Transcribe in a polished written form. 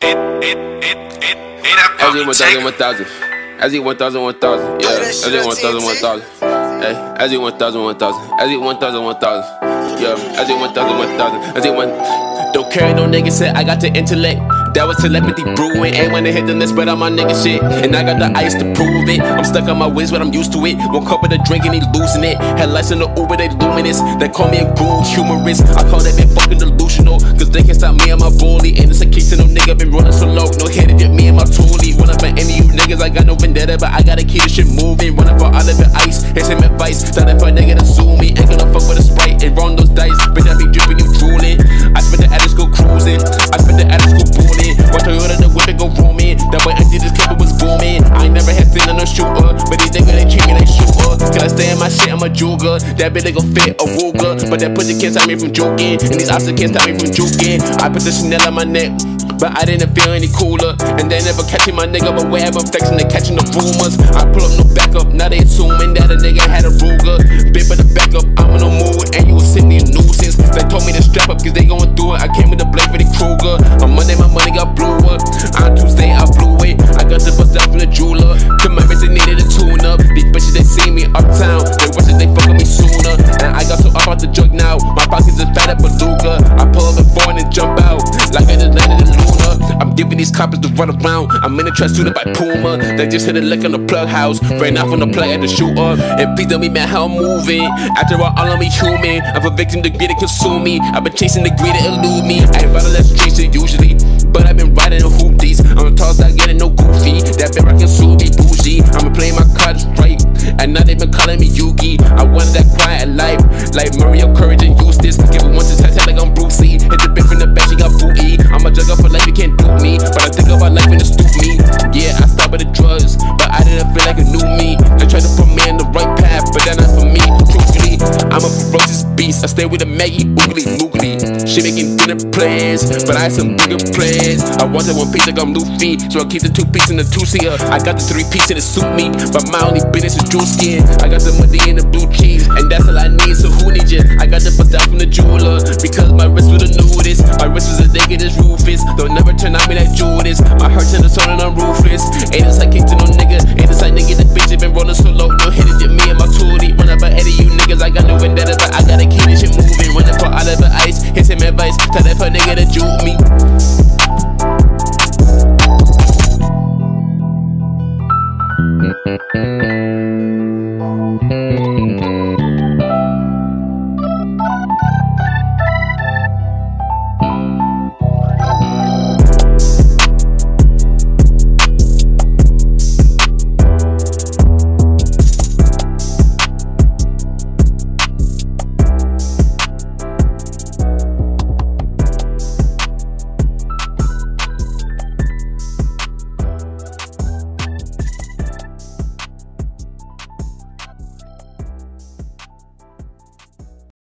EZI1000, EZI1000, yeah, EZI1000, hey, EZI1000, yeah, EZI1000, EZI1. Don't carry no nigga, said I got the intellect. That was telepathy brewing. Ain't wanna hit the list, but I'm my nigga shit. And I got the ice to prove it. I'm stuck on my ways, but I'm used to it. One cup of the drink and he losing it. Headlights in the Uber, they luminous. They call me a ghoul, humorist. I call that bit fucking delusional. Cause they can't stop me and my bully. And it's a case of no nigga been running so low. No hit it, me and my toolie. Run up at any of you niggas, I got no vendetta, but I gotta keep this shit moving. Running for all of the ice, here's some advice. Tell that for a nigga to sue me. Ain't gonna fuck with a Sprite and roll those dice. Bitch, I be dripping, you drooling. I spent the attic school cruising. I spent the attic school pulling. Watch Toyota the whip and go roaming. That way I did this clip, it was booming. I ain't never had seen on no shooter, but these niggas they treat me like shooter. Can I stay in my shit, I'm a juger. That bitch they gon' fit a Ruger, but that pussy can't stop me from joking. And these options can't stop me from juking. I put the Chanel on my neck, but I didn't feel any cooler. And they never catching my nigga, but wherever I'm flexing, they catching the rumors. I pull up no backup, now they assuming that a nigga had a Ruger. Bit for the backup, I'm in a mood, and you was sitting in nuisance. They told me to strap up, cause they going through it. I came with the blade for the Kruger. On Monday, my money got blew up. On Tuesday, I blew it. I got the bust out from the jeweler. To my wrist, they needed a tune up. These bitches, they see me uptown. They wish that they fuck with me sooner. And I got so up out the jug now. My pockets is fat up a Luger. I pull up at 4 and then jump out. Like I just landed in Luna. I'm giving these coppers to run around. I'm in a truck suited by Puma. They just hit a lick on the plug house. Ran out from the plug at the shoot up. And please don't be mad how I'm moving. After all of me human. I'm a victim to greed to consume me. I've been chasing the greed to elude me. I ain't riding less streets than usually, but I've been riding in hoopties. I'm tossed out getting no goofy. That bitch rockin' Subi bougie. I'ma play my cards right. And now they been calling me Yugi. I wanted that quiet life, like Mario, Courage, and Eustace. Give it once to touch like I'm Bruce Lee. Hit the bitch from the back, she got booty. I'm a jugger for life, you can't dupe me. But I think about life when it stoop me. Yeah, I stopped at the drugs, but I didn't feel like a new me. They tried to put me in the right path, but that's not for me. Truthfully, I'm a ferocious beast. I stay with a Maggie, oogly, moogly. She making dinner plans, but I had some bigger plans. I wanted one piece like I'm Luffy, so I keep the 2 piece in the 2-seater. I got the 3 piece and it suit me, but my only business is Drew skin. I got the money in the blue cheese, and that's all I need, so who needs you? I got the bust out from the jeweler, because my wrist was the nudist. My wrist is a nigga that's ruthless. They'll never turn on me like Judas. My heart turned to soul and I'm ruthless. Ain't this like kicked to no nigga. Ain't this like nigga, the bitch been rolling so low. No hit it to me and my toolie. Run up ahead of you niggas, I got no vendetta, but I gotta keep this shit moving. Running for all of the ice, here's some advice. Tell that for nigga to juke me.